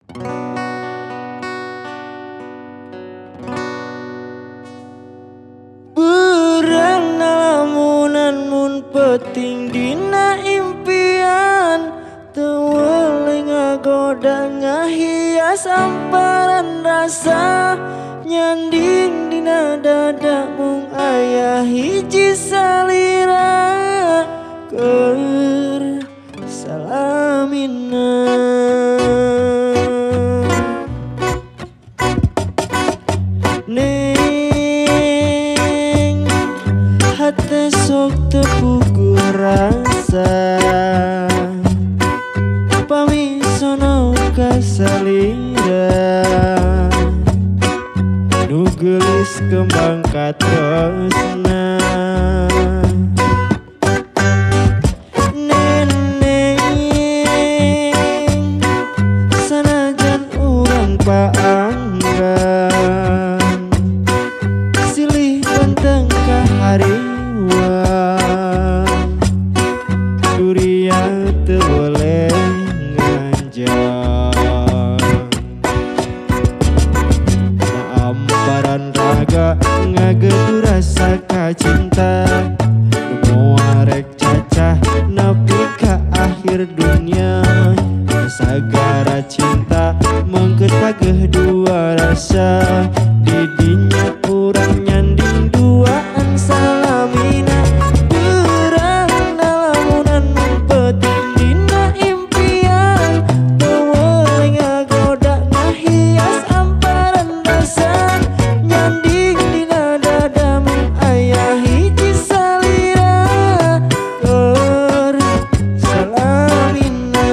Beurangna lamunan mun peting dina impian, teu weuleh ngagoda ngahias amparan rasa. Nyanding dina dada mung aya hiji salira, keur salamina. Neng hate sok teu puguh rasa, pamisono ka salira. Nu geulis kembang katresna. Neneng sanajan urang paanggan, silih benteng kahariwang, duria teu boleh nganjang. Amparan raga ngagedu rasa kacinta, nu moal rek cacah nepi ka akhir dunia. Sagara cinta mengkeut pageuh dua rasa, di dinya urang nyanding duaan salamina. Beurangna lamunan mun peting dina impian, teu weuleh ngagoda ngahias amparan rasa. Nyanding dina dada mung aya hiji salira, keur salamina.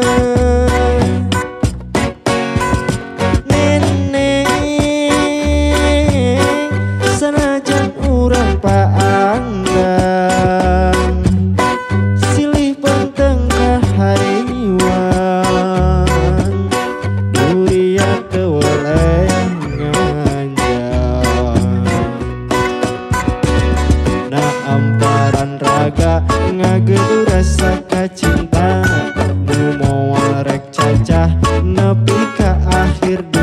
Neneng sanajan urang paanggan, silih benteng kahariwang, duria teu weuleh nganjang. Na amparan raga ngagedu rasa kacinta, nu moal rek cacah nepi ka akhir dunia.